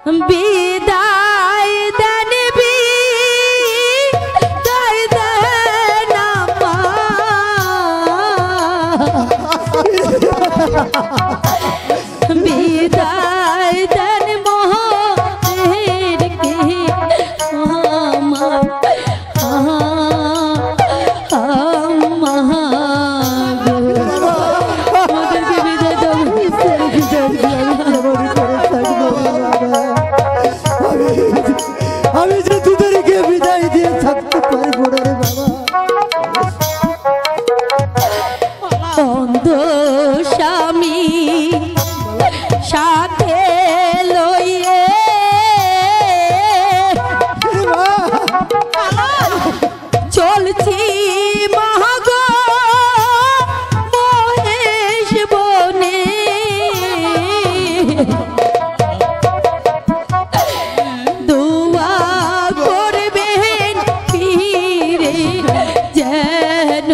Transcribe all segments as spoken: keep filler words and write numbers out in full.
বিদায় দেন বিদায় দেন বিদায় দেন মোহের কে আমার আমি যে তোদেরকে বিদায় দিয়ে থাকতে পারবো না রে বাবা। অন্ধ স্বামী সাথে লইয়ে চলছি মহাগো মহেশ বনে দোয়া করবেন ফিরে যেন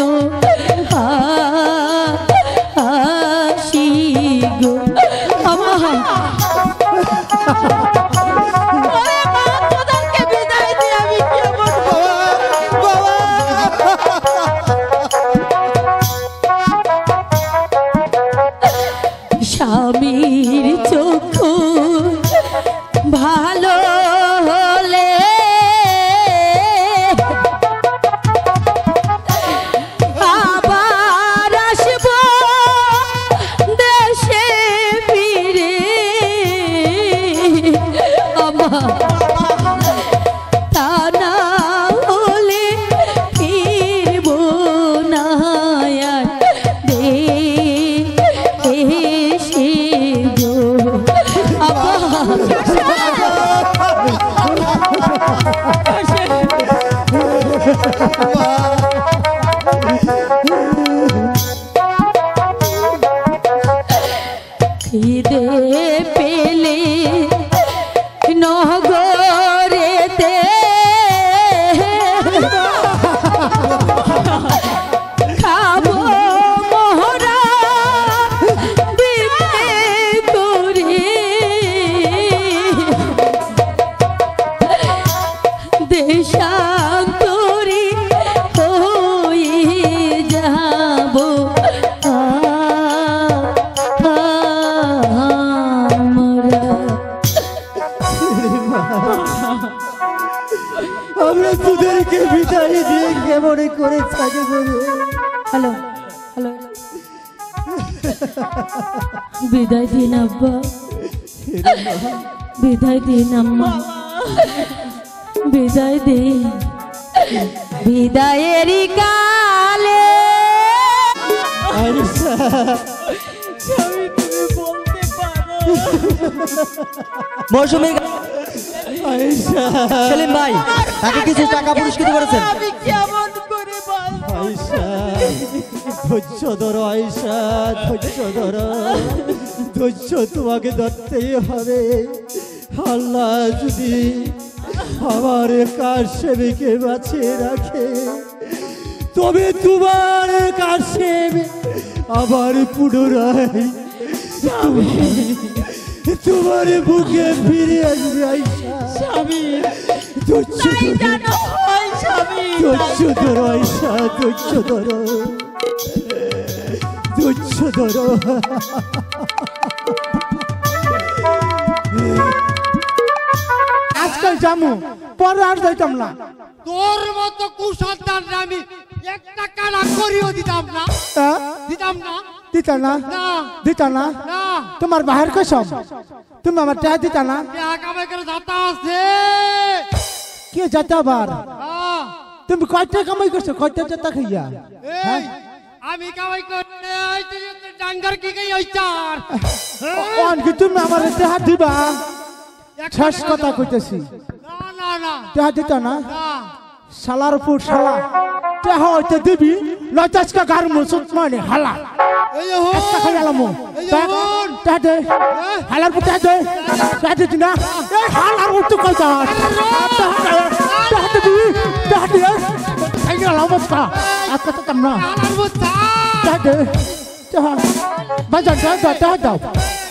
আসি গো আমার স্বামীর চক্ষু ভালো হলে আবার আসব দেশে ফিরে আমার তা না হলে ফিরব না আর দেশে গো খিদে পেলে নগরেতে খাবো মোহরা দিতে করে দেশান্তরী হয়ে যাব আমরা তোদেরকে বিদায় দিয়ে কেমন করে থাকে বলে। হ্যালো হ্যালো বিদায় দিন আব্বা বিদায় দিন আম্মা বিদায় দিন বিদায়েরই কালে মৌসুমী সেলিম ভাই তাকে কিছু টাকা পুরস্কৃত করেছেন। ধৈর্য ধরো আয়েশা, ধৈর্য ধরো, ধৈর্য তোমাকে ধরতেই হবে। আল্লাহ যদি আমার কাশেমকে বাঁচিয়ে রাখে তবে তোমার কাশেম আবার পুনরায় তোমার বুকে ফিরে আসবে আয়েশা। ধৈর্য ধরো ধৈর্য ধরো আয়েশা, ধৈর্য ধরো ধৈর্য ধরো। আজকাল জামু পরে আর যাইতাম না। তোর মতো কুসন্তান আমি এক টাকা না করিও দিতাম না দিতাম না দিতা না দিতা না তোমার বাহির কসম তুমি আমার টাকা দিতা না। কামাই করে যাতা আছে কে যাতা বার তুমি কয়টা কামাই করছো, কয়টা যাতা খাইয়া? আমি কামাই করতে আইতে ডাঙ্গার কি গাই আইতার অন কি তুমি আমার টাকা দিবা? শেষ কথা কইতেছি। না না না টাকা দিতা না শালার উপর শালা টাকা হইতে দিবি নয়তো আজকে গার মুসুত মানে হালা এই হন একটা খাইলাম এই হন টাকা দে হালার উপর টাকা দে টাকা দিতি না এই হালার উপর তো কইতা টাকা দিবি টাকা দে খাইলাম অবস্থা আজকে তো কাম না হালার মত টাকা দে টাকা বাজার টাকা টাকা দাও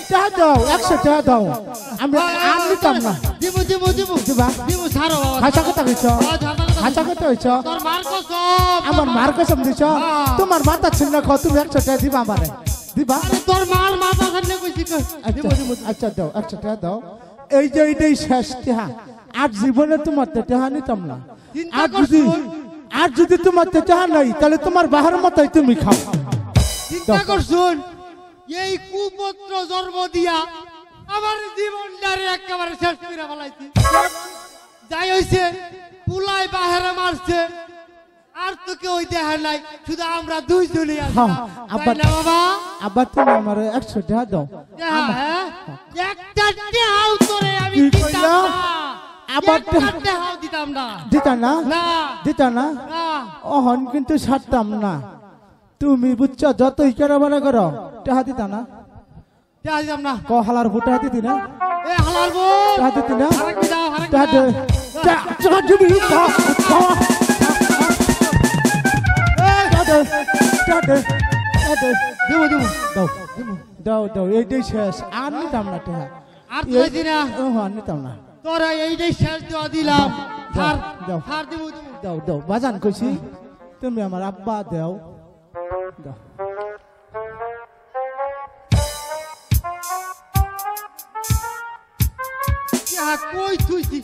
টাকা দাও একশো টাকা দাও আমি আর নিতাম না দিমু দিমু দিমু দিবা দিমু ছাড়ো বাবা হাসা কথা কইছ হাসা কথা কইছ তোর মার কসম আমার মার কসম দিছ তোমার মাথা ছিন্ন খাও তুমি একশো টাকা দিবা আমারে দিবা তোর মার মাথা ছিন্ন কইছি দিমু দিমু আচ্ছা দাও একশো টাকা দাও এই যে এইটাই শেষ টাকা আর জীবনে তোমার টাকা নিতাম না আর যদি আর যদি তোমার টাকা নাই তাহলে তোমার বাহার মতোই তুমি খাও চিন্তা করছুন এই কুপুত্র জন্ম দিয়া আমার জীবনটারে একেবারে শেষ করে ফেলাইছি যাই হইছে পুলাই বাহারে মারছে আর তো কেউ দেখে নাই শুধু আমরা দুইজনই আছি আবার বাবা আবার তুমি আমার একশো টাকা দাও একটা টেহাও তোরে আমি কি দিতাম কইলা? না আবার একটা টেহাও দিতাম না দিতা না না দিতা না না অহন কিন্তু ছাড়তাম না তুমি বুঝছো যতই কেরা মনে করো টাকা দিতা না টেহা দিতাম না ক হালার ফুটা দিতি না এ হালার বউ টাকা দিতি না আরেক দাও আরেক টাকা দে দাও টাকা দিবি টাকা দে টাকা দে টাকা দে দিমু দিমু দাও দাও দাও এইটাই শেষ আর নিতাম না টাকা আর কইছি না হ্যাঁ নিতাম না তোরা এইটাই শেষ দেওয়া দিলাম ছাড় দাও। ছাড় দিমু দিমু দাও দাও বাজান কইছি তুমি আমার আব্বা দাও দাও ইয়া কই তুইছি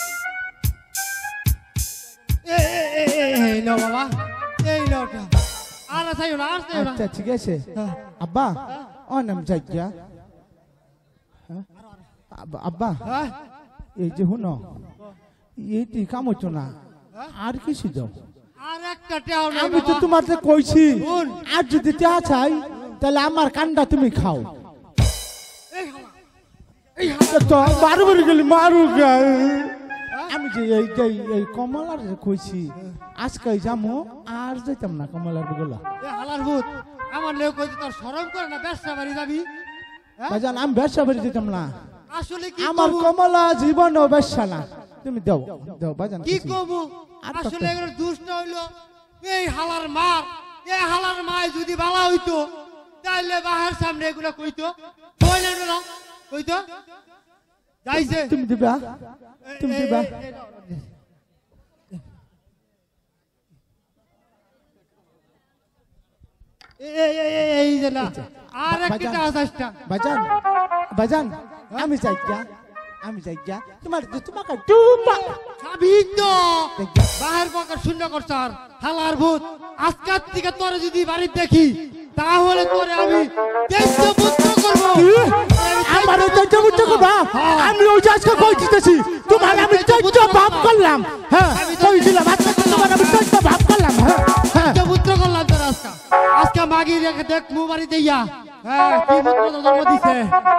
এ এ এ এ এই নাও বাবা এই নাওটা আর চাইও না আর চাইও না আচ্ছা ঠিক আছে হ্যাঁ। আব্বা অনাম যাইয়া হ্যাঁ? আব্বা- আব্বা হ্যাঁ এই যে হুনো এইটি কাম হতো না আর কিছু দাও আর একটা টেও না আমি তো বাবা তোমাকে কইছি শুন। আর যদি টা চাই তাহলে আমার কান্ডা তুমি খাও এই হালা এই হালা তো মারু মারু গেলি মারু গাই আমি যে এই যে এই কমলার যে কইছি আজকে যামু আর যাইতাম না কমলার বগলা এ হালার ভূত আমার লোক কইছে তোর শরম করে না ব্যবসা বাড়ি যাবি হ্যাঁ? বাজান আমি ব্যবসা বাড়ি যেতাম না আসলে কি আমার কবু? কমলা জীবন ও ব্যবসা না তুমি দাও দাও বাজান কি কইছি। কবু আর আসলে কত? এগুলো দুষ্ট হইলো এই হালার মার এই হালার মায় যদি ভালো হইতো তাইলে বাহার সামনে এগুলো কইতো কইলে না কইতো যাইছে তুমি দিবা তুমি দিবা এই এই এই এই যে না আর বা- একটা বাজান। আসাসটা বাজান বাজান আমি যাই যা আমি যাই যা তোমার তোমাকে ডুবা খাবি তো দেখবা। বাহার পকেট শূন্য করছ আর হালার ভূত আজকার থেকে তোরে যদি বাড়িতে দেখি তাহলে তোরে আমি দেশে পুত্র করবো আমার চৈত্য বুঝতে করবা আমি ওই আজকে কই দিতেছি তোমার আমি চৈত্য ভাব করলাম হ্যাঁ কইছিলাম আজকে তোমার আমি চৈত্য ভাব করলাম হ্যাঁ হ্যাঁ পুত্র করলাম তোর আজকে আজকে মাগি রেখে দেখ মু বাড়িতে ইয়া হ্যাঁ কি পুত্র জন্ম দিছে